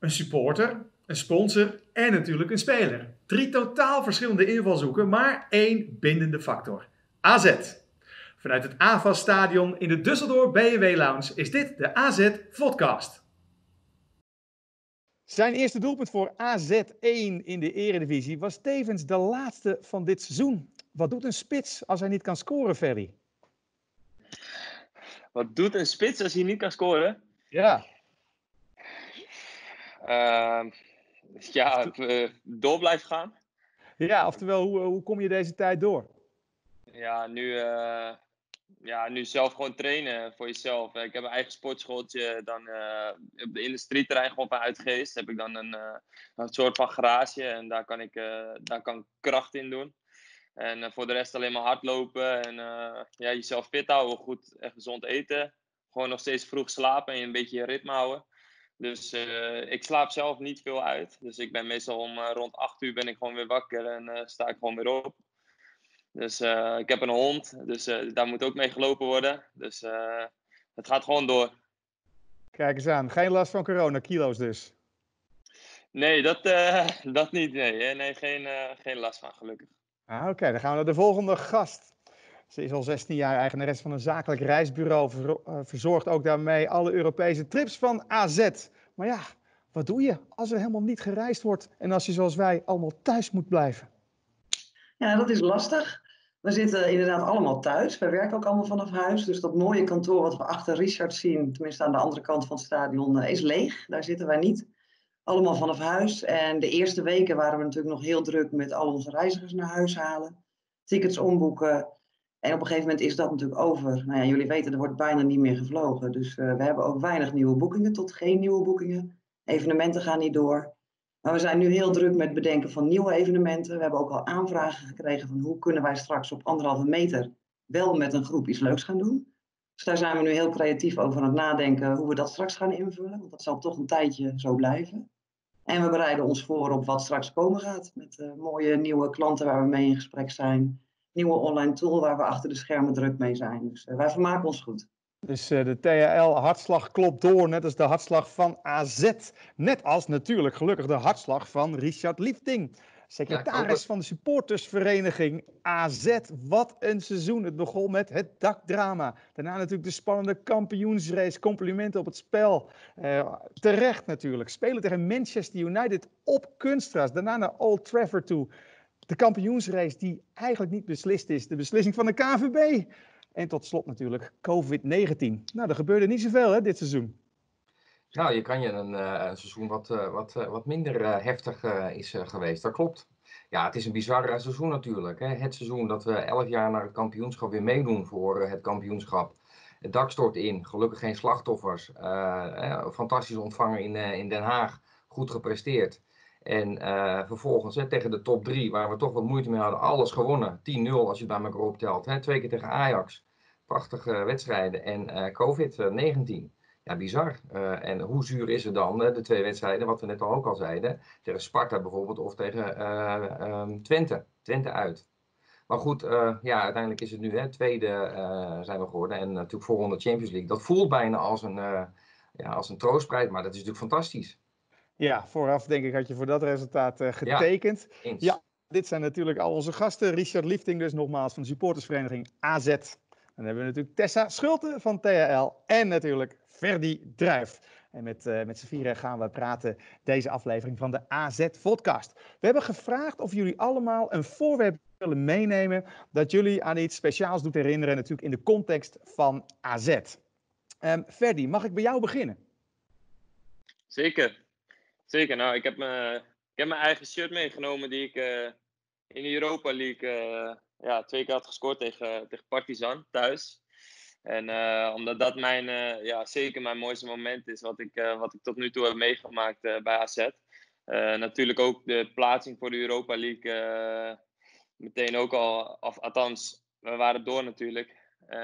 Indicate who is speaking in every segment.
Speaker 1: een supporter, een sponsor en natuurlijk een speler. 3 totaal verschillende invalshoeken, maar 1 bindende factor. AZ. Vanuit het AVAS stadion in de Düsseldorf B&W Lounge is dit de AZ Vodcast.
Speaker 2: Zijn eerste doelpunt voor AZ1 in de Eredivisie was tevens de laatste van dit seizoen. Wat doet een spits als hij niet kan scoren, Ferry?
Speaker 3: Wat doet een spits als hij niet kan scoren?
Speaker 2: Ja.
Speaker 3: Door blijft gaan.
Speaker 2: Ja, oftewel, hoe kom je deze tijd door?
Speaker 3: Ja, nu zelf gewoon trainen voor jezelf. Ik heb een eigen sportschooltje. Dan op de industrieterrein gewoon van Uitgeest heb ik dan een soort van garage. En daar kan ik kracht in doen. En voor de rest alleen maar hardlopen. En jezelf fit houden. Goed en gezond eten. Gewoon nog steeds vroeg slapen en een beetje je ritme houden. Dus ik slaap zelf niet veel uit. Dus ik ben meestal om rond 8 uur ben ik gewoon weer wakker en sta ik gewoon weer op. Dus ik heb een hond, dus daar moet ook mee gelopen worden. Dus het gaat gewoon door.
Speaker 2: Kijk eens aan, geen last van corona, kilo's dus?
Speaker 3: Nee, dat niet. Nee, geen last van, gelukkig.
Speaker 2: Oké, dan gaan we naar de volgende gast. Ze is al 16 jaar eigenares van een zakelijk reisbureau, verzorgt ook daarmee alle Europese trips van AZ. Maar ja, wat doe je als er helemaal niet gereisd wordt en als je zoals wij allemaal thuis moet blijven?
Speaker 4: Ja, dat is lastig. We zitten inderdaad allemaal thuis. Wij werken ook allemaal vanaf huis. Dus dat mooie kantoor wat we achter Richard zien, tenminste aan de andere kant van het stadion, is leeg. Daar zitten wij niet. Allemaal vanaf huis. En de eerste weken waren we natuurlijk nog heel druk met al onze reizigers naar huis halen. Tickets omboeken. En op een gegeven moment is dat natuurlijk over. Nou ja, jullie weten, er wordt bijna niet meer gevlogen. Dus we hebben ook weinig nieuwe boekingen, tot geen nieuwe boekingen. Evenementen gaan niet door. Maar we zijn nu heel druk met het bedenken van nieuwe evenementen. We hebben ook al aanvragen gekregen van hoe kunnen wij straks op 1,5 meter wel met een groep iets leuks gaan doen. Dus daar zijn we nu heel creatief over aan het nadenken hoe we dat straks gaan invullen. Want dat zal toch een tijdje zo blijven. En we bereiden ons voor op wat straks komen gaat. Met mooie nieuwe klanten waar we mee in gesprek zijn. Nieuwe online tool waar we achter de schermen druk mee zijn. Dus wij vermaken ons goed.
Speaker 2: Dus de THL-hartslag klopt door, net als de hartslag van AZ. Net als natuurlijk gelukkig de hartslag van Richard Liefding. Secretaris van de supportersvereniging AZ. Wat een seizoen. Het begon met het dakdrama. Daarna natuurlijk de spannende kampioensrace. Complimenten op het spel. Terecht natuurlijk. Spelen tegen Manchester United op kunstgras. Daarna naar Old Trafford toe. De kampioensrace die eigenlijk niet beslist is. De beslissing van de KNVB. En tot slot natuurlijk COVID-19. Nou, er gebeurde niet zoveel dit seizoen.
Speaker 5: Nou, je kan je een seizoen wat minder heftig is geweest. Dat klopt. Ja, het is een bizar seizoen natuurlijk. Hè. Het seizoen dat we 11 jaar naar het kampioenschap weer meedoen voor het kampioenschap. Het dak stort in. Gelukkig geen slachtoffers. Fantastisch ontvangen in Den Haag. Goed gepresteerd. En vervolgens tegen de top 3, waar we toch wat moeite mee hadden, alles gewonnen. 10-0 als je het bij elkaar optelt. 2 keer tegen Ajax. Prachtige wedstrijden. En COVID-19. Ja, bizar. En hoe zuur is het dan, de 2 wedstrijden, wat we net al ook al zeiden, tegen Sparta bijvoorbeeld of tegen Twente. Twente uit. Maar goed, uiteindelijk is het nu tweede zijn we geworden en natuurlijk voorronde Champions League. Dat voelt bijna als een troostprijs, maar dat is natuurlijk fantastisch.
Speaker 2: Ja, vooraf denk ik had je voor dat resultaat getekend. Ja, dit zijn natuurlijk al onze gasten. Richard Liefding dus nogmaals van de supportersvereniging AZ. Dan hebben we natuurlijk Tessa Schulte van THL en natuurlijk Ferdy Druijf. En met z'n vieren gaan we praten deze aflevering van de AZ Vodcast. We hebben gevraagd of jullie allemaal een voorwerp willen meenemen dat jullie aan iets speciaals doet herinneren, natuurlijk in de context van AZ. Ferdy, mag ik bij jou beginnen?
Speaker 3: Zeker. Nou, ik heb mijn eigen shirt meegenomen die ik in de Europa League 2 keer had gescoord tegen Partizan thuis. En omdat dat zeker mijn mooiste moment is wat ik tot nu toe heb meegemaakt bij AZ. Natuurlijk ook de plaatsing voor de Europa League meteen ook al, althans, we waren door natuurlijk.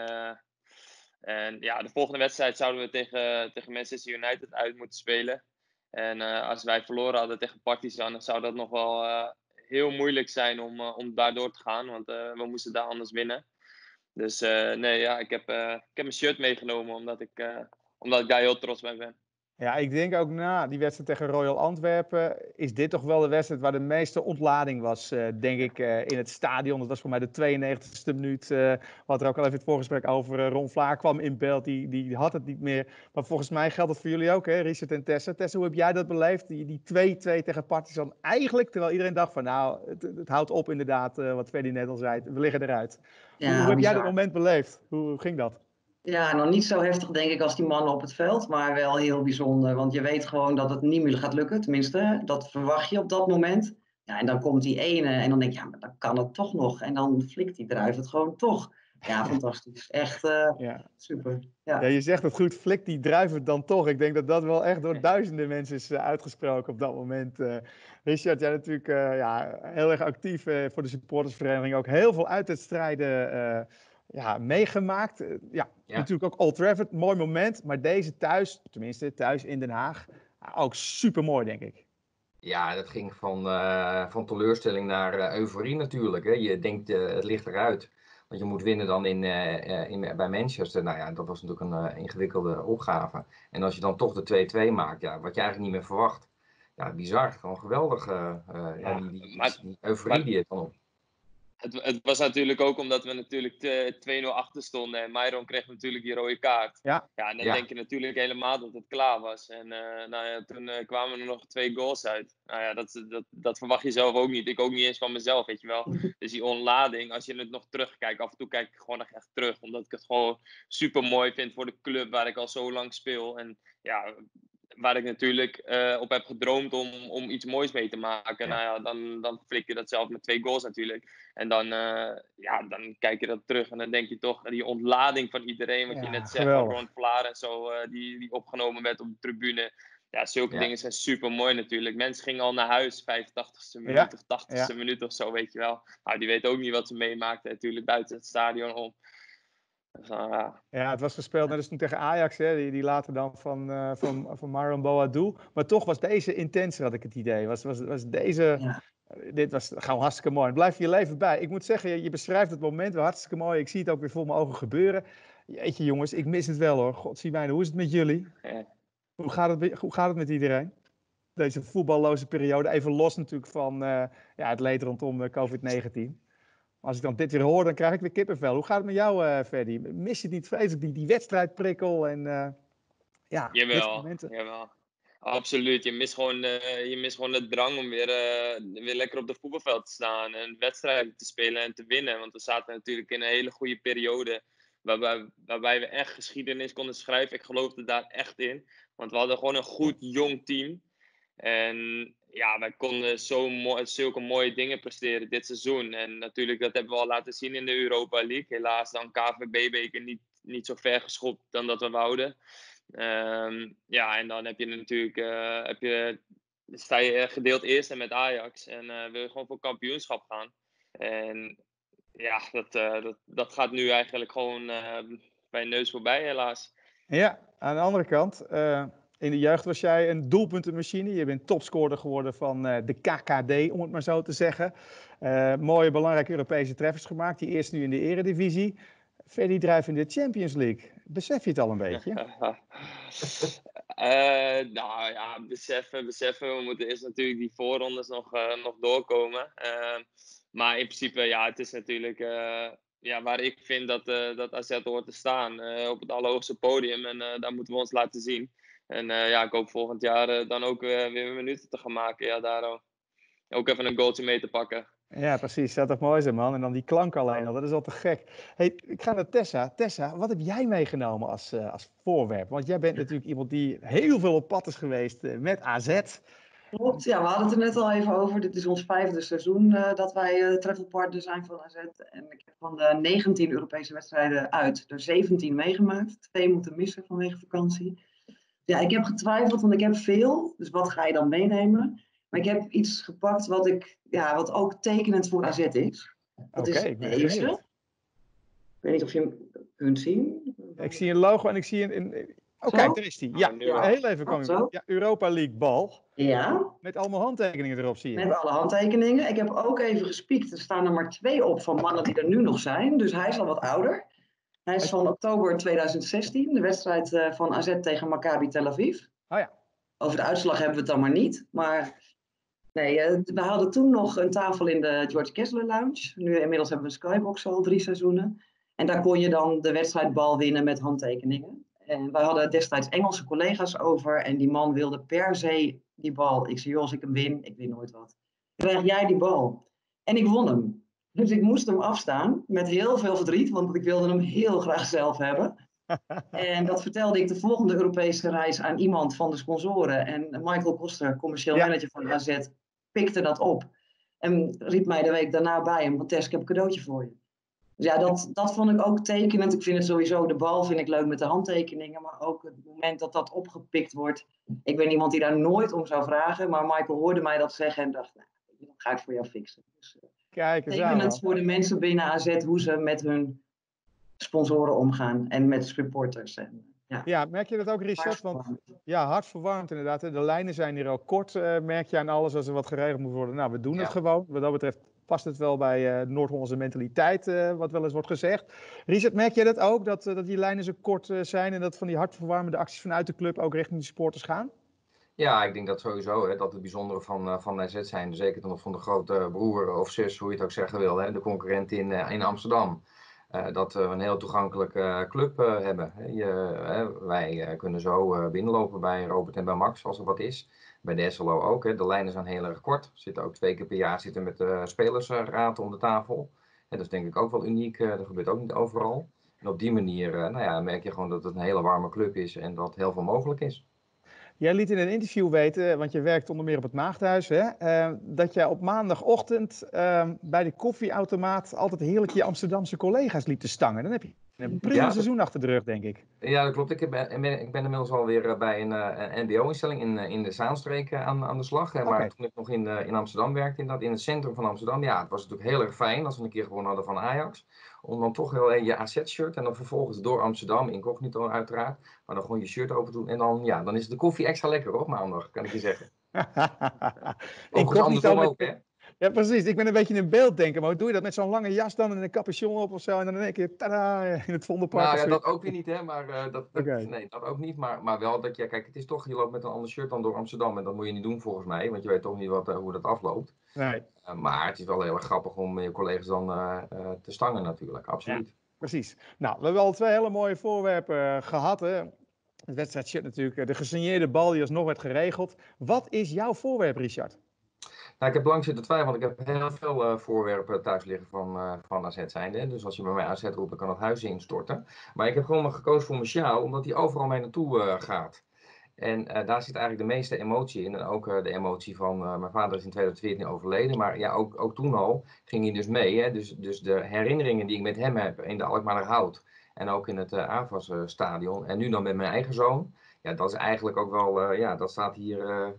Speaker 3: En de volgende wedstrijd zouden we tegen Manchester United uit moeten spelen. En als wij verloren hadden tegen Partizan, dan zou dat nog wel heel moeilijk zijn om daar door te gaan. Want we moesten daar anders winnen. Dus ik heb mijn shirt meegenomen omdat ik daar heel trots bij ben.
Speaker 2: Ja, ik denk ook na die wedstrijd tegen Royal Antwerpen is dit toch wel de wedstrijd waar de meeste ontlading was, denk ik, in het stadion. Dat was voor mij de 92e minuut. Wat er ook al even het voorgesprek over. Ron Vlaar kwam in beeld, die had het niet meer. Maar volgens mij geldt het voor jullie ook, hè, Richard en Tessa. Tessa, hoe heb jij dat beleefd? Die 2-2 tegen Partizan eigenlijk, terwijl iedereen dacht van nou, het houdt op inderdaad, wat Freddy net al zei. We liggen eruit.
Speaker 4: Ja,
Speaker 2: Hoe heb jij dat
Speaker 4: bizar.
Speaker 2: moment beleefd? Hoe ging dat?
Speaker 4: Ja, nog niet zo heftig denk ik als die mannen op het veld, maar wel heel bijzonder. Want je weet gewoon dat het niet meer gaat lukken, tenminste, dat verwacht je op dat moment. Ja, en dan komt die ene en dan denk je, ja, maar dan kan het toch nog. En dan flikt die druif het gewoon toch. Ja, fantastisch. Echt
Speaker 2: Ja.
Speaker 4: super.
Speaker 2: Ja,
Speaker 4: Ja.
Speaker 2: je zegt het goed, flik die druiven dan toch. Ik denk dat dat wel echt door duizenden mensen is uitgesproken op dat moment. Richard, jij natuurlijk heel erg actief voor de supportersvereniging. Ook heel veel uitwedstrijden meegemaakt.
Speaker 5: Ja.
Speaker 2: Natuurlijk ook Old Trafford, mooi moment. Maar deze thuis, tenminste thuis in Den Haag, ook super mooi denk ik.
Speaker 5: Ja, dat ging van teleurstelling naar euforie natuurlijk. Hè. Je denkt, het ligt eruit. Want je moet winnen dan bij Manchester. Nou ja, dat was natuurlijk een ingewikkelde opgave. En als je dan toch de 2-2 maakt, ja, wat je eigenlijk niet meer verwacht. Ja, bizar. Gewoon geweldig. Die euforie die het dan op.
Speaker 3: Het was natuurlijk ook omdat we natuurlijk 2-0 achter stonden. En Myron kreeg natuurlijk die rode kaart.
Speaker 2: Ja.
Speaker 3: Ja, en dan denk je natuurlijk helemaal dat het klaar was. En toen kwamen er nog 2 goals uit. Nou ja, dat verwacht je zelf ook niet. Ik ook niet eens van mezelf, weet je wel. Dus die onlading, als je het nog terugkijkt. Af en toe kijk ik gewoon echt terug. Omdat ik het gewoon super mooi vind voor de club waar ik al zo lang speel. En ja, waar ik natuurlijk op heb gedroomd om iets moois mee te maken.
Speaker 5: Ja.
Speaker 3: Nou ja, dan flik je dat zelf met 2 goals natuurlijk. En dan kijk je dat terug en dan denk je toch, die ontlading van iedereen, wat je net zegt, van Ron Vlaar en zo, die opgenomen werd op de tribune. Ja, zulke dingen zijn super mooi natuurlijk. Mensen gingen al naar huis, 85ste minuut of 80ste minuut of zo, weet je wel. Nou, die weten ook niet wat ze meemaakten natuurlijk buiten het stadion om. Dus,
Speaker 2: Ja, het was gespeeld net als toen tegen Ajax, hè, die later dan van Myron Boadou. Maar toch was deze intenser, had ik het idee. Was deze... Dit was gewoon hartstikke mooi. Blijf je leven bij. Ik moet zeggen, je beschrijft het moment wel hartstikke mooi. Ik zie het ook weer voor mijn ogen gebeuren. Jeetje jongens, ik mis het wel hoor. God zie mij, hoe is het met jullie?
Speaker 3: Ja.
Speaker 2: Hoe gaat het met iedereen? Deze voetballoze periode. Even los natuurlijk van het leed rondom COVID-19. Als ik dan dit weer hoor, dan krijg ik weer kippenvel. Hoe gaat het met jou, Ferdy? Mis je het niet vreselijk, die wedstrijdprikkel en
Speaker 3: Jawel. Absoluut. Je mist gewoon de drang om weer lekker op de voetbalveld te staan en wedstrijden te spelen en te winnen. Want we zaten natuurlijk in een hele goede periode waarbij we echt geschiedenis konden schrijven. Ik geloofde daar echt in. Want we hadden gewoon een goed jong team. En ja, wij konden zulke mooie dingen presteren dit seizoen. En natuurlijk, dat hebben we al laten zien in de Europa League. Helaas dan KVB-beker niet zo ver geschopt dan dat we wouden. En dan heb je natuurlijk sta je gedeeld eerste met Ajax en wil je gewoon voor kampioenschap gaan. En ja, dat gaat nu eigenlijk gewoon bij neus voorbij, helaas.
Speaker 2: Ja, aan de andere kant, in de jeugd was jij een doelpuntenmachine. Je bent topscorer geworden van de KKD, om het maar zo te zeggen. Mooie, belangrijke Europese treffers gemaakt. Die eerst nu in de Eredivisie. Ferdy drijft in de Champions League. Besef je het al een beetje?
Speaker 3: Nou ja, beseffen. We moeten eerst natuurlijk die voorrondes nog doorkomen. Maar in principe, ja, het is natuurlijk waar ik vind dat AZ hoort te staan. Op het allerhoogste podium. En daar moeten we ons laten zien. En ik hoop volgend jaar dan ook weer minuten te gaan maken. Ja, daar ook even een goaltje mee te pakken.
Speaker 2: Ja, precies. Dat toch mooi zijn, man. En dan die klank alleen al. Dat is al te gek. Hey, ik ga naar Tessa. Tessa, wat heb jij meegenomen als voorwerp? Want jij bent natuurlijk iemand die heel veel op pad is geweest met AZ.
Speaker 4: Klopt, ja, we hadden het er net al even over. Dit is ons 5e seizoen dat wij travelpartner zijn van AZ. En ik heb van de 19 Europese wedstrijden uit er 17 meegemaakt. 2 moeten missen vanwege vakantie. Ja, ik heb getwijfeld, want ik heb veel. Dus wat ga je dan meenemen? Maar ik heb iets gepakt wat ook tekenend voor AZ is. Dat is deze. Ik weet niet of je hem kunt zien.
Speaker 2: Ik zie een logo en ik zie een... Kijk, daar is die. Ja, heel even kwam je. Ja, Europa League bal.
Speaker 4: Ja.
Speaker 2: Met allemaal handtekeningen erop, zie je.
Speaker 4: Met alle handtekeningen. Ik heb ook even gespiekt. Er staan er maar 2 op van mannen die er nu nog zijn. Dus hij is al wat ouder. Hij is van oktober 2016. De wedstrijd van AZ tegen Maccabi Tel Aviv.
Speaker 2: Oh ja.
Speaker 4: Over de uitslag hebben we het dan maar niet. Maar nee, we hadden toen nog een tafel in de George Kessler Lounge. Nu inmiddels hebben we een Skybox al 3 seizoenen. En daar kon je dan de wedstrijdbal winnen met handtekeningen. En wij hadden destijds Engelse collega's over. En die man wilde per se die bal. Ik zei, joh, als ik hem win, ik win nooit wat. Krijg jij die bal? En ik won hem. Dus ik moest hem afstaan met heel veel verdriet. Want ik wilde hem heel graag zelf hebben. En dat vertelde ik de volgende Europese reis aan iemand van de sponsoren. En Michael Koster, commercieel manager van AZ, pikte dat op. En riep mij de week daarna bij hem, want Tess, ik heb een cadeautje voor je. Dus ja, dat vond ik ook tekenend. Ik vind het sowieso, de bal vind ik leuk met de handtekeningen. Maar ook het moment dat dat opgepikt wordt. Ik ben iemand die daar nooit om zou vragen. Maar Michael hoorde mij dat zeggen en dacht, nou, dat ga ik voor jou fixen. Dus
Speaker 2: Kijk eens aan,
Speaker 4: tekenend voor de mensen binnen AZ hoe ze met hun sponsoren omgaan en met supporters. En,
Speaker 2: ja, merk je dat ook, Richard? Want ja, hartverwarmd inderdaad. De lijnen zijn hier al kort, merk je aan alles als er wat geregeld moet worden. Nou, we doen het gewoon. Wat dat betreft past het wel bij Noord-Hollandse mentaliteit, wat wel eens wordt gezegd. Richard, merk jij dat ook, dat die lijnen zo kort zijn en dat van die hartverwarmende acties vanuit de club ook richting de supporters gaan?
Speaker 5: Ja, ik denk dat sowieso, dat het bijzondere van AZ zijn, zeker dan van de grote broer of zus, hoe je het ook zeggen wil, de concurrent in Amsterdam. Dat we een heel toegankelijke club hebben. Wij kunnen zo binnenlopen bij Robert en bij Max als er wat is. Bij de SLO ook. De lijnen zijn heel erg kort. We zitten ook 2 keer per jaar met de spelersraad om de tafel. Dat is denk ik ook wel uniek. Dat gebeurt ook niet overal. En op die manier merk je gewoon dat het een hele warme club is en dat heel veel mogelijk is.
Speaker 2: Jij liet in een interview weten, want je werkt onder meer op het Maagdhuis, dat jij op maandagochtend bij de koffieautomaat altijd heerlijk je Amsterdamse collega's liet te stangen. Dan heb je een prima seizoen achter de rug, denk ik.
Speaker 5: Ja, dat klopt. Ik ben inmiddels alweer bij een NBO-instelling in de Zaanstreek aan de slag. Maar toen ik nog in Amsterdam werkte, in het centrum van Amsterdam, ja, het was natuurlijk heel erg fijn als we een keer gewonnen hadden van Ajax. Om dan toch heel je AZ-shirt en dan vervolgens door Amsterdam, incognito uiteraard, maar dan gewoon je shirt open doen. En dan is de koffie extra lekker op maandag, kan ik je zeggen. Overigens andersom ook, hè?
Speaker 2: Ja, precies. Ik ben een beetje in een beeld denken. Maar hoe doe je dat met zo'n lange jas dan en een capuchon op of zo? En dan in één keer, tada, in het Vondelpark.
Speaker 5: Nou ja, dat ook weer niet, hè. Maar nee, dat ook niet. Maar wel dat kijk, het is toch, je loopt met een ander shirt dan door Amsterdam. En dat moet je niet doen volgens mij, want je weet toch niet hoe dat afloopt.
Speaker 2: Nee.
Speaker 5: Maar het is wel heel erg grappig om je collega's dan te stangen natuurlijk, absoluut.
Speaker 2: Ja, precies. Nou, we hebben al 2 hele mooie voorwerpen gehad, hè. Het wedstrijdshirt natuurlijk, de gesigneerde bal die alsnog werd geregeld. Wat is jouw voorwerp, Richard?
Speaker 5: Nou, ik heb lang zitten twijfelen, want ik heb heel veel voorwerpen thuis liggen van AZ zijnde. Dus als je bij mij AZ roept, dan kan het huis instorten. Maar ik heb gewoon maar gekozen voor mijn sjaal, omdat die overal mee naartoe gaat. En daar zit eigenlijk de meeste emotie in. En ook de emotie van mijn vader is in 2014 overleden. Maar ja, ook toen al ging hij dus mee. Hè? Dus de herinneringen die ik met hem heb in de Alkmaarderhout. En ook in het AFAS-stadion. En nu dan met mijn eigen zoon. Ja, dat is eigenlijk ook wel, dat staat hier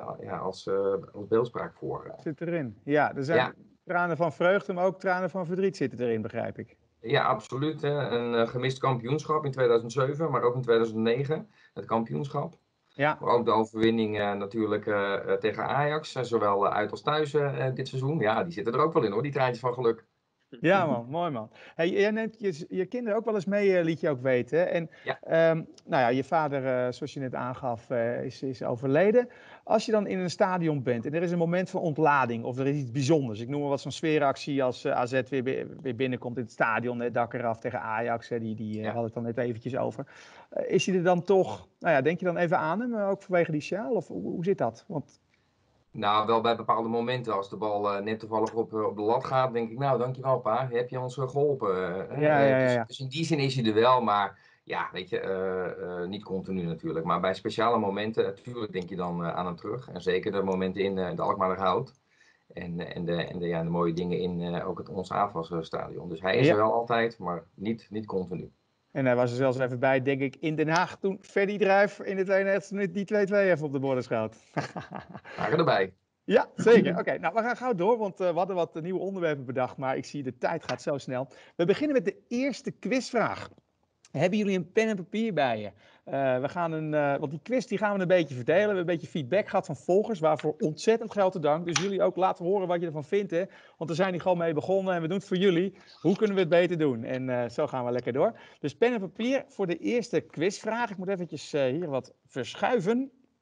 Speaker 5: als beeldspraak voor.
Speaker 2: Zit erin. Ja, er zijn tranen van vreugde, maar ook tranen van verdriet zitten erin, begrijp ik.
Speaker 5: Ja, absoluut. Een gemist kampioenschap in 2007, maar ook in 2009. Het kampioenschap.
Speaker 2: Ja.
Speaker 5: Maar ook de overwinning natuurlijk tegen Ajax. Zowel uit als thuis dit seizoen. Ja, die zitten er ook wel in hoor, die traantjes van geluk.
Speaker 2: Ja man, mooi man. Hey, jij neemt je kinderen ook wel eens mee, liet je ook weten. Hè? En nou ja, je vader, zoals je net aangaf, is overleden. Als je dan in een stadion bent en er is een moment van ontlading of er is iets bijzonders. Ik noem maar wat zo'n sfeeractie als AZ weer binnenkomt in het stadion. Het dak eraf tegen Ajax, die hadden het dan net eventjes over. Is hij er dan toch, nou ja, denk je dan even aan hem, ook vanwege die sjaal? Of hoe zit dat? Want...
Speaker 5: Nou, wel bij bepaalde momenten. Als de bal net toevallig op de lat gaat, denk ik, nou, dankjewel pa, heb je ons geholpen.
Speaker 2: Ja.
Speaker 5: Dus in die zin is hij er wel, maar ja, weet je, niet continu natuurlijk. Maar bij speciale momenten, natuurlijk denk je dan aan hem terug. En zeker de momenten in de Alkmaarderhout. En de mooie dingen in ook ons AFAS-stadion. Dus hij is er wel altijd, maar niet continu.
Speaker 2: En hij was er zelfs even bij, denk ik, in Den Haag toen Ferdy Druijf in de 92e minuut die 2-2 even op de borden schoot.
Speaker 5: Waren erbij.
Speaker 2: Ja, zeker. Oké, nou we gaan gauw door, want we hadden wat nieuwe onderwerpen bedacht, maar ik zie de tijd gaat zo snel. We beginnen met de eerste quizvraag. Hebben jullie een pen en papier bij je? We gaan want die quiz die gaan we een beetje verdelen. We hebben een beetje feedback gehad van volgers, waarvoor ontzettend grote dank. Dus jullie ook laten horen wat je ervan vindt. Hè? Want we zijn hier gewoon mee begonnen en we doen het voor jullie. Hoe kunnen we het beter doen? En zo gaan we lekker door. Dus pen en papier voor de eerste quizvraag. Ik moet eventjes hier wat verschuiven.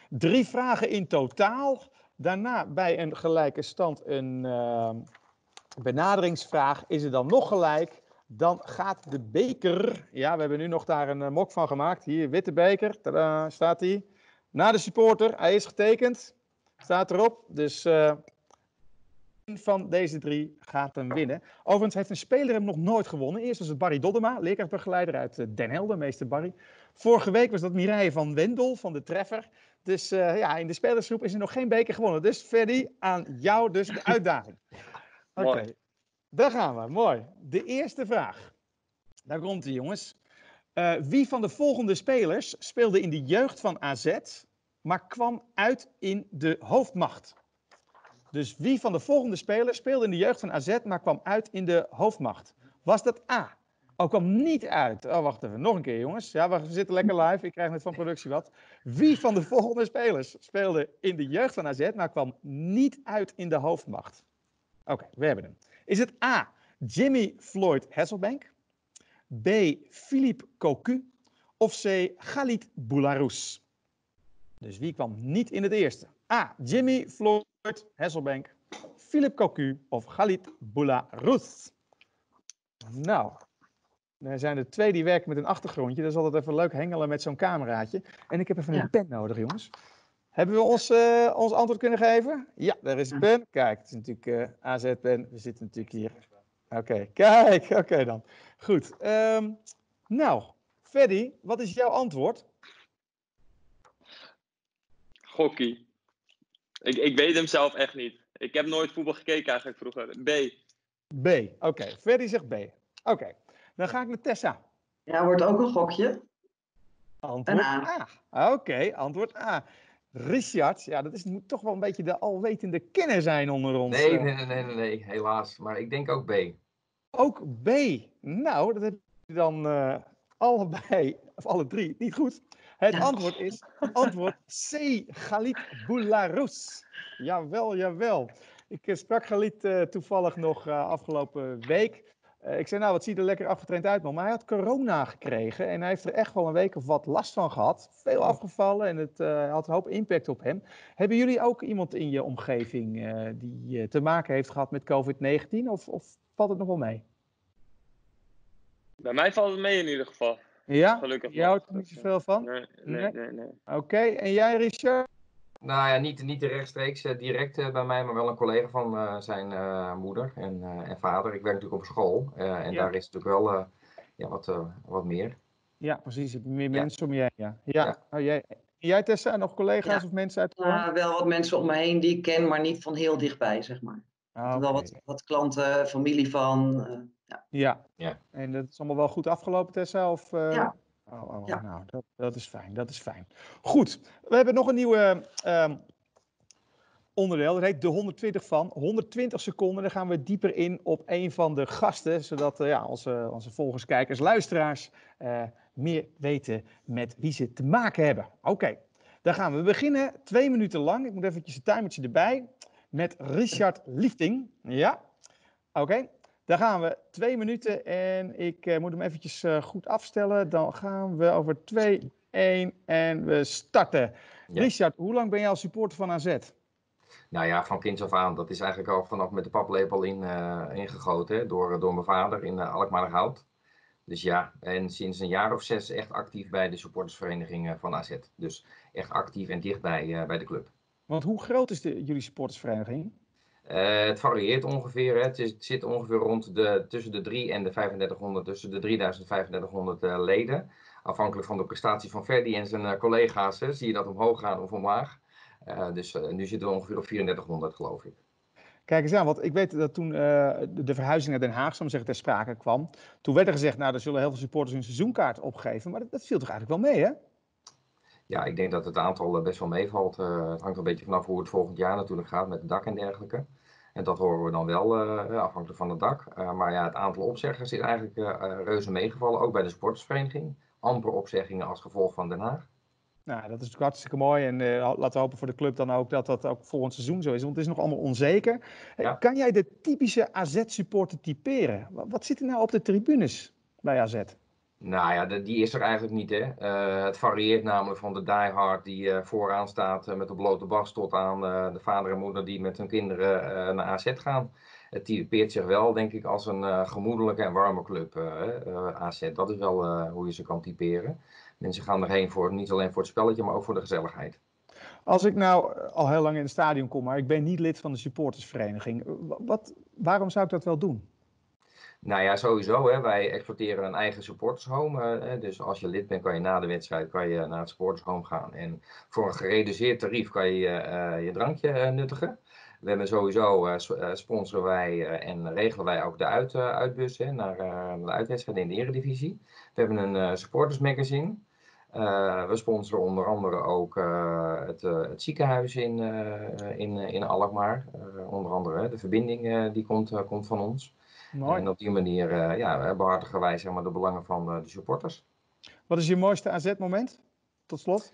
Speaker 2: 3 vragen in totaal. Daarna bij een gelijke stand een benaderingsvraag. Is het dan nog gelijk? Dan gaat de beker. Ja, we hebben nu nog daar een mok van gemaakt. Hier, witte beker. Tadaa, staat hij. Naar de supporter. Hij is getekend. Staat erop. Dus een van deze 3 gaat hem winnen. Overigens heeft een speler hem nog nooit gewonnen. Eerst was het Barry Doddema, leerkrachtbegeleider uit Den Helder, meester Barry. Vorige week was dat Mireille van Wendel van de Treffer. Dus in de spelersgroep is er nog geen beker gewonnen. Dus Ferdy, aan jou dus de uitdaging. Oké, daar gaan we. Mooi. De eerste vraag. Daar komt ie, jongens. Wie van de volgende spelers speelde in de jeugd van AZ, maar kwam uit in de hoofdmacht? Dus wie van de volgende spelers speelde in de jeugd van AZ, maar kwam uit in de hoofdmacht? Was dat A? Oh, kwam niet uit. Oh, wacht even. Nog een keer, jongens. Ja, we zitten lekker live. Ik krijg net van productie wat. Wie van de volgende spelers speelde in de jeugd van AZ, maar kwam niet uit in de hoofdmacht? Oké, we hebben hem. Is het A, Jimmy Floyd Hasselbank? B, Philippe Cocu? Of C, Khalid Boularus? Dus wie kwam niet in het eerste? A, Jimmy Floyd Hasselbank, Philippe Cocu of Khalid Boularus? Nou, er zijn er 2 die werken met een achtergrondje. Dat is altijd even leuk hengelen met zo'n cameraatje. En ik heb even een pen nodig, jongens. Hebben we ons antwoord kunnen geven? Ja, daar is een pen. Kijk, het is natuurlijk AZ-pen. We zitten natuurlijk hier. Oké, kijk. Oké dan. Goed. Nou, Ferdy, wat is jouw antwoord?
Speaker 3: Gokkie. Ik weet hem zelf echt niet. Ik heb nooit voetbal gekeken eigenlijk vroeger. B.
Speaker 2: B. Oké, Ferdy zegt B. Oké, dan ga ik naar Tessa.
Speaker 4: Ja, wordt ook een gokje.
Speaker 2: Antwoord
Speaker 4: A.
Speaker 2: A. Oké, antwoord A. Richard, ja, dat moet toch wel een beetje de alwetende kenner zijn onder ons.
Speaker 5: Nee, helaas. Maar ik denk ook B.
Speaker 2: Ook B. Nou, dat heb je dan allebei, of alle 3, niet goed. Het antwoord is antwoord C. Khalid Boularus. Jawel. Ik sprak Khalid toevallig nog afgelopen week. Ik zei, nou, wat ziet er lekker afgetraind uit, man. Maar hij had corona gekregen en hij heeft er echt wel een week of wat last van gehad. Veel afgevallen en het had een hoop impact op hem. Hebben jullie ook iemand in je omgeving die te maken heeft gehad met COVID-19 of valt het nog wel mee?
Speaker 3: Bij mij valt het mee in ieder geval.
Speaker 2: Ja?
Speaker 3: Gelukkig.
Speaker 2: Jij houdt er niet zoveel van?
Speaker 3: Nee.
Speaker 2: Oké, en jij, Richard?
Speaker 5: Nou ja, niet rechtstreeks direct bij mij, maar wel een collega van zijn moeder en vader. Ik werk natuurlijk op school en daar is natuurlijk wel wat meer.
Speaker 2: Ja, precies. Meer mensen om je heen. Ja.
Speaker 5: Ja.
Speaker 2: Oh, jij Tessa, nog collega's of mensen uit de
Speaker 4: Wel wat mensen om me heen die ik ken, maar niet van heel dichtbij, zeg maar. Wel wat klanten, familie van.
Speaker 2: Ja. En dat is allemaal wel goed afgelopen, Tessa? Of,
Speaker 4: Ja.
Speaker 2: Ja. Nou, dat is fijn. Goed, we hebben nog een nieuwe onderdeel. Dat heet de 120 van. 120 seconden, dan gaan we dieper in op een van de gasten, zodat onze volgers, kijkers, luisteraars meer weten met wie ze te maken hebben. Oké, dan gaan we beginnen. 2 minuten lang. Ik moet eventjes een timertje erbij. Met Richard Liefding. Ja, oké. Dan gaan we 2 minuten en ik moet hem eventjes goed afstellen. Dan gaan we over 2, 1 en we starten. Ja. Richard, hoe lang ben jij als supporter van AZ?
Speaker 5: Nou ja, van kinds af aan. Dat is eigenlijk al vanaf met de paplepel ingegoten door mijn vader in Alkmaarderhout. Dus ja, en sinds een jaar of 6 echt actief bij de supportersvereniging van AZ. Dus echt actief en dicht bij de club.
Speaker 2: Want hoe groot is jullie supportersvereniging?
Speaker 5: Het varieert ongeveer. Hè. Het zit ongeveer tussen de 3 en de 3500, tussen de 3000 en 3500 leden. Afhankelijk van de prestatie van Ferdy en zijn collega's zie je dat omhoog gaan of omlaag. Dus nu zitten we ongeveer op 3400, geloof ik.
Speaker 2: Kijk eens aan, want ik weet dat toen de verhuizing naar Den Haag, zal ik zeggen, ter sprake kwam. Toen werd er gezegd, nou, er zullen heel veel supporters hun seizoenkaart opgeven. Maar dat viel toch eigenlijk wel mee, hè?
Speaker 5: Ja, ik denk dat het aantal best wel meevalt. Het hangt een beetje vanaf hoe het volgend jaar natuurlijk gaat met het dak en dergelijke. En dat horen we dan wel afhankelijk van het dak. Maar ja, het aantal opzeggers is eigenlijk reuze meegevallen, ook bij de supportersvereniging. Amper opzeggingen als gevolg van Den Haag.
Speaker 2: Nou, dat is natuurlijk hartstikke mooi en laten we hopen voor de club dan ook dat dat ook volgend seizoen zo is, want het is nog allemaal onzeker. Ja. Kan jij de typische AZ-supporter typeren? Wat zit er nou op de tribunes bij AZ?
Speaker 5: Nou ja, die is er eigenlijk niet, hè. Het varieert namelijk van de diehard die vooraan staat met de blote bas tot aan de vader en moeder die met hun kinderen naar AZ gaan. Het typeert zich wel, denk ik, als een gemoedelijke en warme club, AZ. Dat is wel hoe je ze kan typeren. Mensen gaan erheen voor, niet alleen voor het spelletje, maar ook voor de gezelligheid.
Speaker 2: Als ik nou al heel lang in het stadion kom, maar ik ben niet lid van de supportersvereniging, waarom zou ik dat wel doen?
Speaker 5: Nou ja, sowieso. Hè. Wij exporteren een eigen supportershome. Dus als je lid bent, kan je na de wedstrijd naar het supportershome gaan. En voor een gereduceerd tarief kan je je drankje nuttigen. We hebben sowieso, sponsoren wij en regelen wij ook de uitbus naar de uitwedstrijden in de Eredivisie. We hebben een supportersmagazine. We sponsoren onder andere ook het ziekenhuis in Alkmaar. Onder andere de verbinding die komt van ons.
Speaker 2: Mooi.
Speaker 5: En op die manier behartigen wij zeg maar, de belangen van de supporters.
Speaker 2: Wat is je mooiste AZ-moment? Tot slot.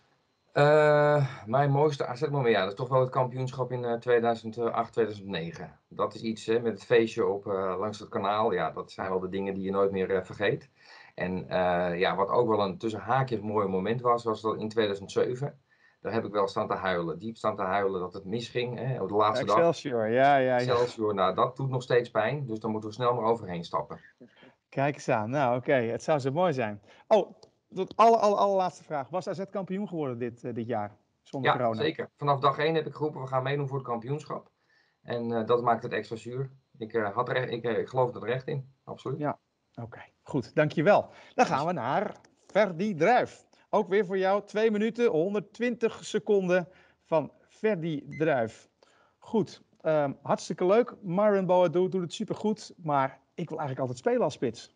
Speaker 5: Mijn mooiste AZ-moment, ja, dat is toch wel het kampioenschap in 2008, 2009. Dat is iets met het feestje langs het kanaal. Ja, dat zijn wel de dingen die je nooit meer vergeet. En wat ook wel een tussen haakjes mooi moment was dat in 2007. Daar heb ik wel staan te huilen, diep staan te huilen dat het misging op de laatste dag.
Speaker 2: Excelsior, ja.
Speaker 5: Excelsior, nou dat doet nog steeds pijn, dus daar moeten we snel maar overheen stappen.
Speaker 2: Kijk eens aan, nou oké, het zou zo mooi zijn. Oh, de allerlaatste vraag. Was AZ kampioen geworden dit jaar, zonder
Speaker 5: Ja,
Speaker 2: corona?
Speaker 5: zeker. Vanaf dag 1 heb ik geroepen, we gaan meedoen voor het kampioenschap. En dat maakt het extra zuur. Ik geloof er echt in, absoluut.
Speaker 2: Ja, oké. Goed, dankjewel. Dan gaan we naar Ferdy Druijf. Ook weer voor jou 2 minuten, 120 seconden van Ferdy Druijf. Goed, hartstikke leuk. Myron Boadu doet het supergoed, maar ik wil eigenlijk altijd spelen als spits.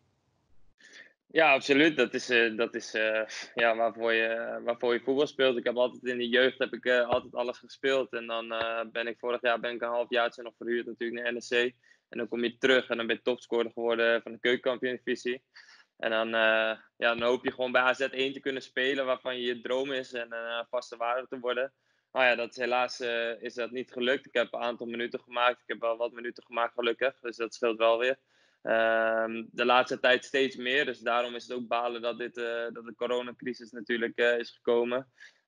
Speaker 3: Ja, absoluut. Dat is waarvoor je voetbal speelt. Ik heb altijd in de jeugd altijd alles gespeeld. En dan vorig jaar ben ik een halfjaartje nog verhuurd natuurlijk naar NEC. En dan kom je terug en dan ben je topscorer geworden van de keukenkampioen-divisie. En dan hoop je gewoon bij AZ 1 te kunnen spelen waarvan je droom is en vaste waarde te worden. Nou ja, helaas is dat niet gelukt. Ik heb een aantal minuten gemaakt. Ik heb wel wat minuten gemaakt gelukkig. Dus dat scheelt wel weer. De laatste tijd steeds meer. Dus daarom is het ook balen dat de coronacrisis natuurlijk is gekomen.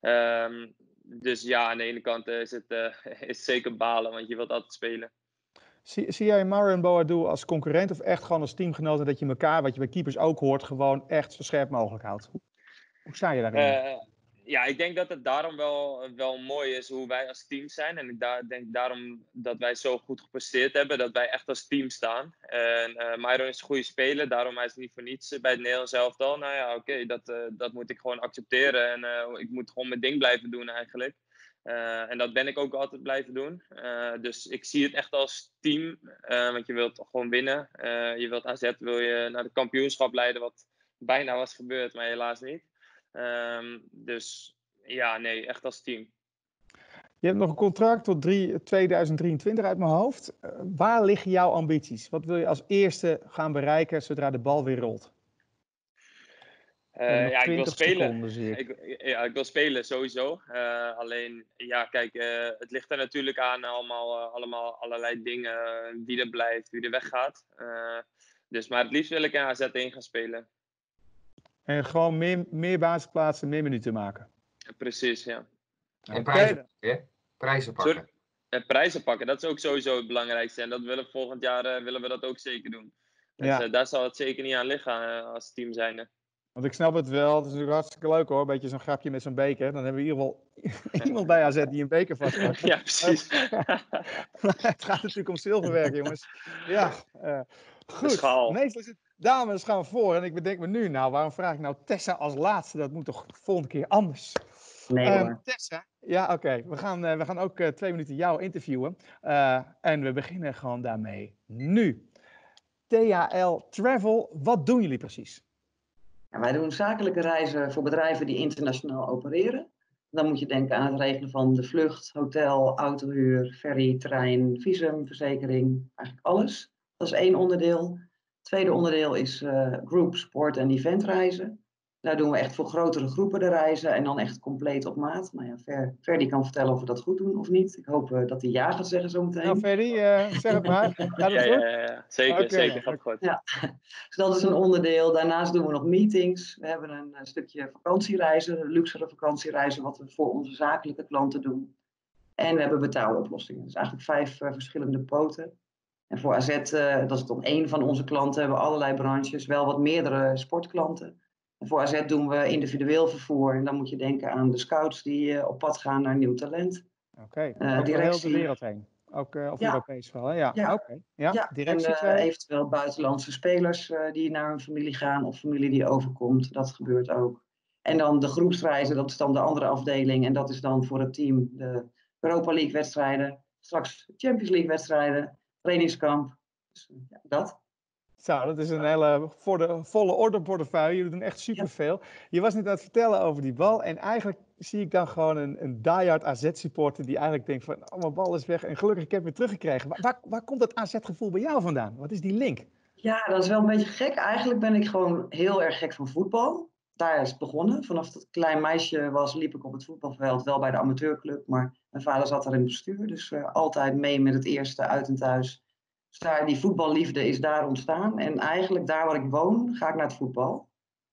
Speaker 3: Dus ja, aan de ene kant is het zeker balen, want je wilt altijd spelen.
Speaker 2: Zie jij Myron Boadu als concurrent of echt gewoon als teamgenoot en dat je elkaar, wat je bij keepers ook hoort, gewoon echt zo scherp mogelijk houdt? Hoe sta je daarin?
Speaker 3: Ja, ik denk dat het daarom wel mooi is hoe wij als team zijn. En ik denk daarom dat wij zo goed gepresteerd hebben, dat wij echt als team staan. En Myron is een goede speler, daarom is hij niet voor niets bij het Nederlands elftal. Nou ja, oké, dat moet ik gewoon accepteren. En ik moet gewoon mijn ding blijven doen eigenlijk. En dat ben ik ook altijd blijven doen. Dus ik zie het echt als team, want je wilt gewoon winnen. Je wilt AZ wil je naar de kampioenschap leiden, wat bijna was gebeurd, maar helaas niet. Dus ja, nee, echt als team.
Speaker 2: Je hebt nog een contract tot 2023 uit mijn hoofd. Waar liggen jouw ambities? Wat wil je als eerste gaan bereiken zodra de bal weer rolt?
Speaker 3: Ik wil spelen.
Speaker 2: Seconden,
Speaker 3: ik wil spelen sowieso. Alleen, ja, kijk, het ligt er natuurlijk aan allemaal allerlei dingen. Wie er blijft, wie er weggaat. Maar het liefst wil ik in AZ 1 gaan spelen.
Speaker 2: En gewoon meer basisplaatsen, meer minuten maken.
Speaker 3: Precies, ja.
Speaker 5: En prijzen pakken.
Speaker 3: Prijzen pakken, dat is ook sowieso het belangrijkste. En dat willen we volgend jaar willen we dat ook zeker doen. Dus daar zal het zeker niet aan liggen als team zijnde.
Speaker 2: Want ik snap het wel, het is natuurlijk hartstikke leuk hoor, een beetje zo'n grapje met zo'n beker. Dan hebben we in ieder geval iemand bij AZ die een beker vastpakt.
Speaker 3: Ja, precies.
Speaker 2: Het gaat natuurlijk om zilverwerk, jongens. Ja, goed. Meestal dames gaan we voor en ik bedenk me nu, nou waarom vraag ik nou Tessa als laatste? Dat moet toch de volgende keer anders?
Speaker 4: Nee hoor.
Speaker 2: Tessa, ja oké. We gaan ook 2 minuten jou interviewen. En we beginnen gewoon daarmee nu. THL Travel, wat doen jullie precies?
Speaker 4: Ja, wij doen zakelijke reizen voor bedrijven die internationaal opereren. Dan moet je denken aan het regelen van de vlucht, hotel, autohuur, ferry, trein, visum, verzekering, eigenlijk alles. Dat is 1 onderdeel. Het tweede onderdeel is group, sport en eventreizen. Daar doen we echt voor grotere groepen de reizen en dan echt compleet op maat. Nou ja, Ferdy kan vertellen of we dat goed doen of niet. Ik hoop dat hij ja gaat zeggen zo meteen.
Speaker 2: Nou, Ferdy, zeg het maar. Gaat het goed?
Speaker 3: Ja. Zeker, zeker. Gaat goed.
Speaker 4: Ja, dus dat is een onderdeel. Daarnaast doen we nog meetings. We hebben een stukje vakantiereizen, luxere vakantiereizen, wat we voor onze zakelijke klanten doen. En we hebben betaaloplossingen. Dus eigenlijk 5 verschillende poten. En voor AZ, dat is dan één van onze klanten, hebben we allerlei branches, wel wat meerdere sportklanten. En voor AZ doen we individueel vervoer. En dan moet je denken aan de scouts die op pad gaan naar nieuw talent.
Speaker 2: Oké, ook door heel de wereld heen. Ook of Europees wel, hè? Ja.
Speaker 4: Ja.
Speaker 2: Oké. Ja.
Speaker 4: Directie en eventueel buitenlandse spelers die naar hun familie gaan of familie die overkomt. Dat gebeurt ook. En dan de groepsreizen, dat is dan de andere afdeling. En dat is dan voor het team de Europa League wedstrijden. Straks Champions League wedstrijden, trainingskamp. Dus dat.
Speaker 2: Zo, dat is een hele volle orderportefeuille. Jullie doen echt superveel. Je was net aan het vertellen over die bal. En eigenlijk zie ik dan gewoon een diehard AZ-supporter die eigenlijk denkt van, oh, mijn bal is weg en gelukkig ik heb hem weer teruggekregen. Waar komt dat AZ-gevoel bij jou vandaan? Wat is die link?
Speaker 4: Ja, dat is wel een beetje gek. Eigenlijk ben ik gewoon heel erg gek van voetbal. Daar is het begonnen. Vanaf dat ik klein meisje was, liep ik op het voetbalveld. Wel bij de amateurclub, maar mijn vader zat daar in het bestuur. Dus altijd mee met het eerste uit en thuis. Dus daar, die voetballiefde is daar ontstaan. En eigenlijk daar waar ik woon, ga ik naar het voetbal.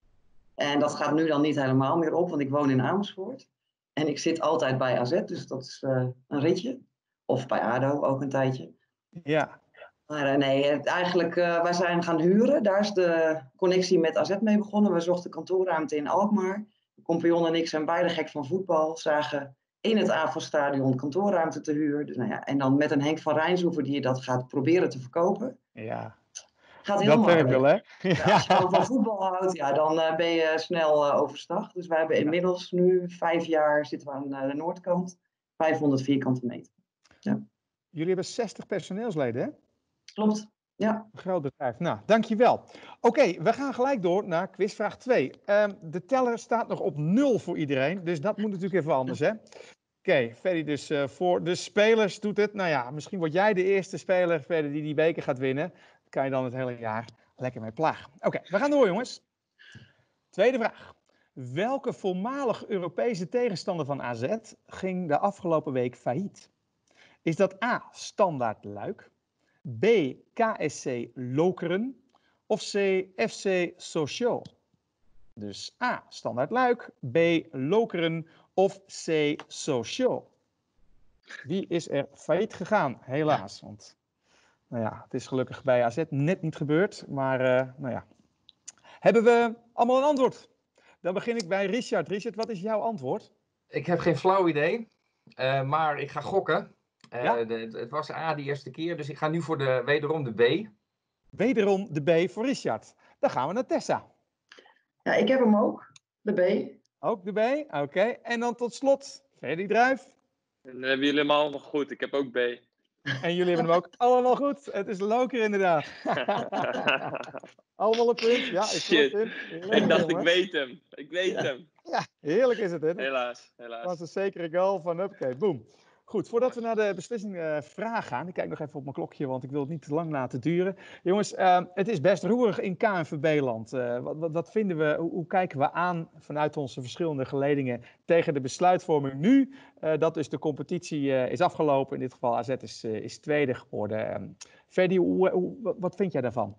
Speaker 4: En dat gaat nu dan niet helemaal meer op, want ik woon in Amersfoort. En ik zit altijd bij AZ, dus dat is een ritje. Of bij ADO, ook een tijdje.
Speaker 2: Ja.
Speaker 4: Maar nee, eigenlijk, wij zijn gaan huren. Daar is de connectie met AZ mee begonnen. We zochten kantoorruimte in Alkmaar. De compagnon en ik zijn beide gek van voetbal. Zagen in het AFAS-stadion kantoorruimte te huur. Dus, nou ja, en dan met een Henk van Rijnshoever die je dat gaat proberen te verkopen.
Speaker 2: Ja.
Speaker 4: Gaat helemaal
Speaker 2: dat werkt wel, hè?
Speaker 4: Ja, als je dan van voetbal houdt, ja, dan ben je snel overstag. Dus wij hebben inmiddels nu 5 jaar zitten we aan de noordkant. 500 vierkante meter. Ja.
Speaker 2: Jullie hebben 60 personeelsleden, hè?
Speaker 4: Klopt, ja.
Speaker 2: Een groot bedrijf. Nou, dankjewel. Oké, we gaan gelijk door naar quizvraag 2. De teller staat nog op 0 voor iedereen, dus dat moet natuurlijk even anders, hè? Oké, Ferdy dus voor de spelers doet het. Nou ja, misschien word jij de eerste speler, Ferdy, die beker gaat winnen. Dan kan je dan het hele jaar lekker mee plagen. Oké, we gaan door, jongens. Tweede vraag. Welke voormalig Europese tegenstander van AZ ging de afgelopen week failliet? Is dat A, Standaard Luik, B, KSC Lokeren of C, FC Sochaux? Dus A, Standaard Luik, B, Lokeren of C, Sochaux? Wie is er failliet gegaan? Helaas, want nou ja, het is gelukkig bij AZ net niet gebeurd. Maar nou ja, hebben we allemaal een antwoord? Dan begin ik bij Richard. Richard, wat is jouw antwoord?
Speaker 5: Ik heb geen flauw idee, maar ik ga gokken.
Speaker 2: Ja?
Speaker 5: Het was A de eerste keer, dus ik ga nu voor wederom de B.
Speaker 2: Wederom de B voor Richard. Dan gaan we naar Tessa.
Speaker 4: Ja, ik heb hem ook. De B.
Speaker 2: Ook de B? Oké. En dan tot slot, Ferdy Druijf.
Speaker 3: En dan hebben jullie hem allemaal goed. Ik heb ook B.
Speaker 2: En jullie hebben hem ook allemaal goed. Het is Loker inderdaad. Allemaal een punt. Ja,
Speaker 3: Shit. Ik dacht, ik weet hem. Ik weet hem.
Speaker 2: Ja, heerlijk is het, hè?
Speaker 3: Helaas.
Speaker 2: Dat was een zekere goal van Upkate. Boom. Goed, voordat we naar de beslissingvraag gaan. Ik kijk nog even op mijn klokje, want ik wil het niet te lang laten duren. Jongens, het is best roerig in KNVB-land. Wat vinden we, hoe kijken we aan vanuit onze verschillende geledingen tegen de besluitvorming nu? Dat dus de competitie is afgelopen. In dit geval AZ is tweede geworden. Ferdy, wat vind jij daarvan?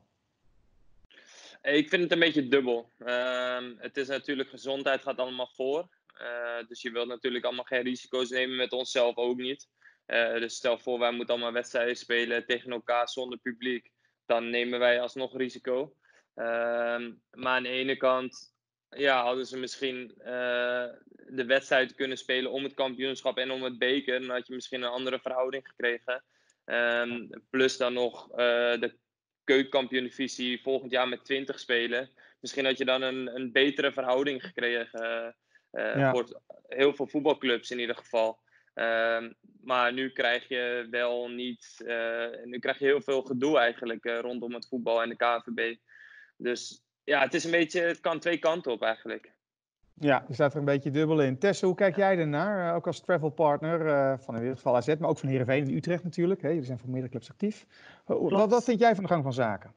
Speaker 3: Ik vind het een beetje dubbel. Het is natuurlijk gezondheid gaat allemaal voor. Dus je wilt natuurlijk allemaal geen risico's nemen, met onszelf ook niet. Dus stel voor, wij moeten allemaal wedstrijden spelen tegen elkaar zonder publiek. Dan nemen wij alsnog risico. Maar aan de ene kant hadden ze misschien de wedstrijd kunnen spelen om het kampioenschap en om het beker. Dan had je misschien een andere verhouding gekregen. Plus dan nog de keukenkampioen-divisie volgend jaar met 20 spelen. Misschien had je dan een betere verhouding gekregen. Voor heel veel voetbalclubs in ieder geval. Maar nu krijg je wel niet. Nu krijg je heel veel gedoe eigenlijk rondom het voetbal en de KNVB. Dus ja, het is een beetje. Het kan twee kanten op eigenlijk. Ja,
Speaker 2: er staat er een beetje dubbel in. Tessa, hoe kijk jij ernaar? Ook als travel partner van in ieder geval AZ, maar ook van Heerenveen en Utrecht natuurlijk. Hè? Jullie zijn voor meerdere clubs actief. Wat vind jij van de gang van zaken?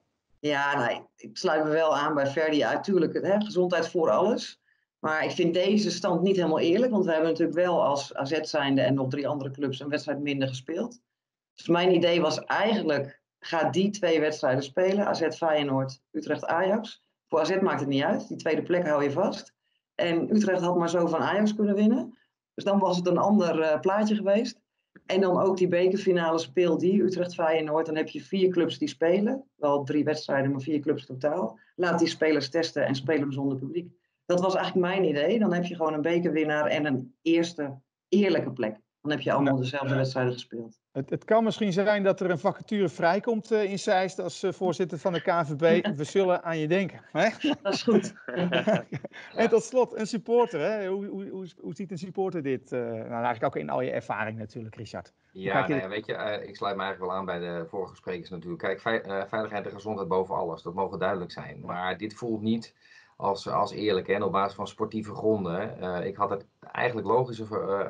Speaker 4: Ja, nou, ik sluit me wel aan bij Ferdy. Natuurlijk, gezondheid voor alles. Maar ik vind deze stand niet helemaal eerlijk. Want we hebben natuurlijk wel als AZ zijnde en nog 3 andere clubs een wedstrijd minder gespeeld. Dus mijn idee was eigenlijk, ga die 2 wedstrijden spelen. AZ Feyenoord, Utrecht Ajax. Voor AZ maakt het niet uit. Die tweede plek hou je vast. En Utrecht had maar zo van Ajax kunnen winnen. Dus dan was het een ander plaatje geweest. En dan ook die bekerfinale speel die Utrecht Feyenoord. Dan heb je 4 clubs die spelen. Wel 3 wedstrijden, maar 4 clubs totaal. Laat die spelers testen en spelen zonder publiek. Dat was eigenlijk mijn idee. Dan heb je gewoon een bekerwinnaar en een eerste eerlijke plek. Dan heb je allemaal dezelfde wedstrijden gespeeld.
Speaker 2: Het kan misschien zijn dat er een vacature vrijkomt in Zeist als voorzitter van de KNVB. We zullen aan je denken. Hè?
Speaker 4: Dat is goed.
Speaker 2: En tot slot, een supporter. Hè? Hoe ziet een supporter dit? Nou, eigenlijk ook in al je ervaring natuurlijk, Richard.
Speaker 5: Ja, weet je, ik sluit me eigenlijk wel aan bij de vorige sprekers natuurlijk. Kijk, veiligheid en gezondheid boven alles, dat mogen duidelijk zijn. Maar dit voelt niet als eerlijk en op basis van sportieve gronden. Ik had het eigenlijk logischer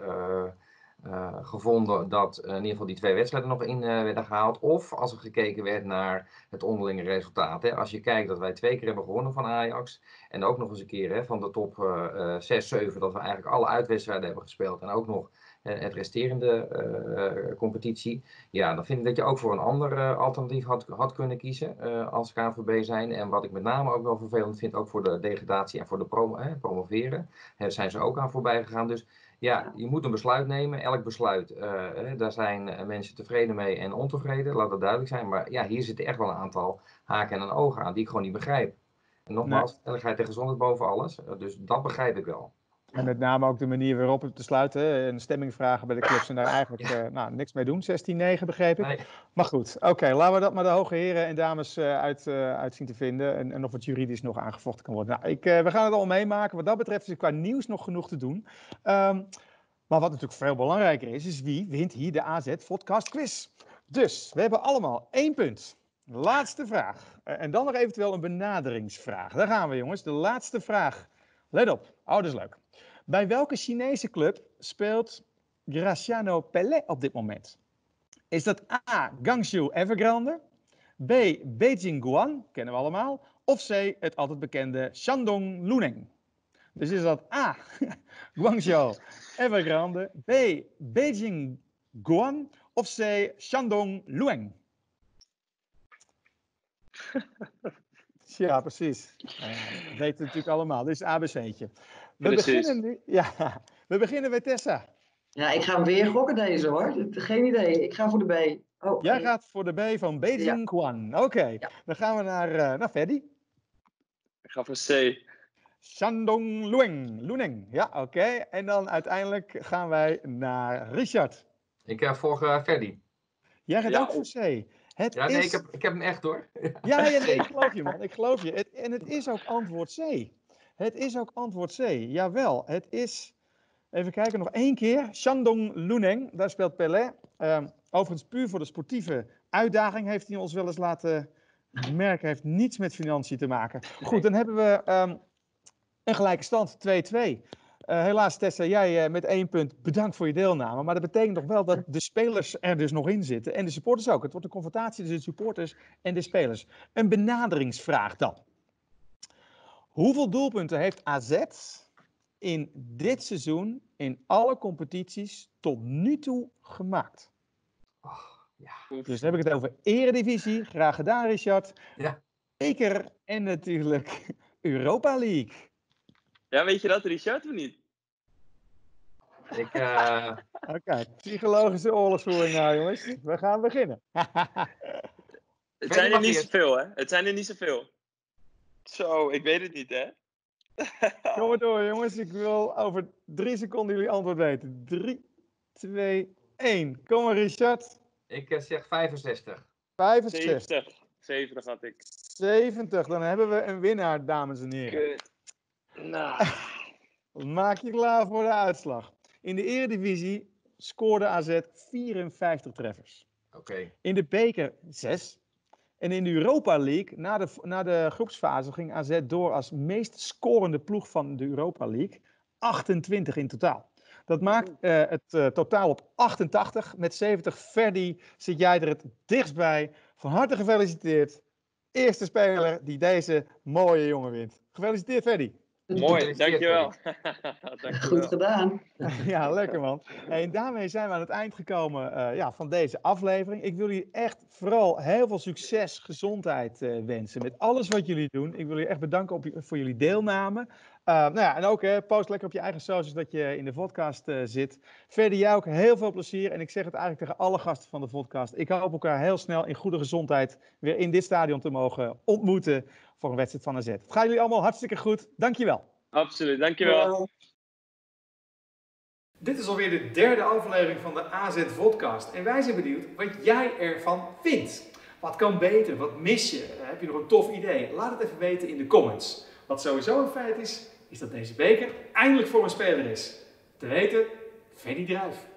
Speaker 5: gevonden dat in ieder geval die 2 wedstrijden nog in werden gehaald. Of als er gekeken werd naar het onderlinge resultaat. Hè. Als je kijkt dat wij 2 keer hebben gewonnen van Ajax. En ook nog eens een keer van de top 6, 7 dat we eigenlijk alle uitwedstrijden hebben gespeeld. En ook nog het resterende competitie. Ja, dan vind ik dat je ook voor een ander alternatief had kunnen kiezen als KNVB zijn. En wat ik met name ook wel vervelend vind, ook voor de degradatie en voor de promoveren. Zijn ze ook aan voorbij gegaan. Dus ja, je moet een besluit nemen. Elk besluit, daar zijn mensen tevreden mee en ontevreden. Laat dat duidelijk zijn. Maar ja, hier zitten echt wel een aantal haken en ogen aan die ik gewoon niet begrijp. En nogmaals, veiligheid en gezondheid boven alles. Dus dat begrijp ik wel.
Speaker 2: En met name ook de manier waarop het te sluiten. Een stemming vragen bij de clubs en daar eigenlijk niks mee doen. 16-9 begreep ik. Nee. Maar goed, oké, laten we dat maar de hoge heren en dames uit zien te vinden. En of het juridisch nog aangevochten kan worden. Nou, we gaan het al meemaken. Wat dat betreft is er qua nieuws nog genoeg te doen. Maar wat natuurlijk veel belangrijker is wie wint hier de AZ Podcast Quiz. Dus, we hebben allemaal 1 punt. Laatste vraag. En dan nog eventueel een benaderingsvraag. Daar gaan we, jongens. De laatste vraag. Let op. Oh, dat is leuk. Bij welke Chinese club speelt Graciano Pelé op dit moment? Is dat A. Guangzhou Evergrande, B. Beijing Guan, kennen we allemaal, of C. het altijd bekende Shandong Luneng? Dus is dat A. Guangzhou Evergrande, B. Beijing Guan of C. Shandong Luneng? Ja, precies. Dat weten we natuurlijk allemaal. Dit is ABC'tje. We beginnen bij Tessa.
Speaker 4: Ja, ik ga weer gokken deze hoor. Geen idee. Ik ga voor de B.
Speaker 2: Oh, jij gaat voor de B van Beijing Guan. Oké. Dan gaan we naar Ferdy.
Speaker 3: Ik ga voor C.
Speaker 2: Shandong Luneng. Ja, oké. En dan uiteindelijk gaan wij naar Richard.
Speaker 5: Ik voor Ferdy.
Speaker 2: Jij gaat ook voor C.
Speaker 5: Ik heb hem echt hoor.
Speaker 2: Nee, ik geloof je man. Ik geloof je. En het is ook antwoord C. Het is ook antwoord C. Jawel, het is... Even kijken, nog 1 keer. Shandong Luneng, daar speelt Pelé. Overigens puur voor de sportieve uitdaging heeft hij ons wel eens laten merken. Heeft niets met financiën te maken. Goed, dan hebben we een gelijke stand, 2-2. Helaas Tessa, jij met 1 punt. Bedankt voor je deelname. Maar dat betekent nog wel dat de spelers er dus nog in zitten. En de supporters ook. Het wordt een confrontatie tussen de supporters en de spelers. Een benaderingsvraag dan. Hoeveel doelpunten heeft AZ in dit seizoen in alle competities tot nu toe gemaakt? Dus dan heb ik het over Eredivisie. Graag gedaan, Richard.
Speaker 5: Ja.
Speaker 2: Beker en natuurlijk Europa League.
Speaker 3: Ja, weet je dat, Richard, of niet?
Speaker 2: Oké, psychologische oorlogsvoering nou, jongens. We gaan beginnen.
Speaker 3: Het zijn er niet zoveel, hè? Het zijn er niet zoveel. Zo, ik weet het niet, hè?
Speaker 2: Kom maar door, jongens. Ik wil over 3 seconden jullie antwoord weten. 3, 2, 1. Kom maar, Richard.
Speaker 5: Ik zeg 65.
Speaker 2: 65.
Speaker 3: 70 had ik.
Speaker 2: 70. Dan hebben we een winnaar, dames en heren.
Speaker 3: Kut. Nou.
Speaker 2: Maak je klaar voor de uitslag. In de Eredivisie scoorde AZ 54 treffers.
Speaker 5: Oké.
Speaker 2: In de beker 6. En in de Europa League, na de groepsfase, ging AZ door als meest scorende ploeg van de Europa League. 28 in totaal. Dat maakt het totaal op 88. Met 70. Ferdy zit jij er het dichtst bij. Van harte gefeliciteerd. eerste speler die deze mooie jongen wint. Gefeliciteerd, Freddy.
Speaker 3: Mooi, dankjewel.
Speaker 4: Goed gedaan.
Speaker 2: Ja, lekker man. En daarmee zijn we aan het eind gekomen van deze aflevering. Ik wil jullie echt vooral heel veel succes, gezondheid wensen met alles wat jullie doen. Ik wil jullie echt bedanken voor jullie deelname. En ook post lekker op je eigen socials dat je in de podcast zit. Verder jij ook heel veel plezier. En ik zeg het eigenlijk tegen alle gasten van de podcast. Ik hoop elkaar heel snel in goede gezondheid weer in dit stadion te mogen ontmoeten voor een wedstrijd van AZ. Het gaat jullie allemaal hartstikke goed. Dankjewel.
Speaker 3: Absoluut, dankjewel.
Speaker 1: Dit is alweer de derde aflevering van de AZ-podcast. En wij zijn benieuwd wat jij ervan vindt. Wat kan beter? Wat mis je? Heb je nog een tof idee? Laat het even weten in de comments. Wat sowieso een feit is dat deze beker eindelijk voor een speler is. Te weten, Freddy Druijf.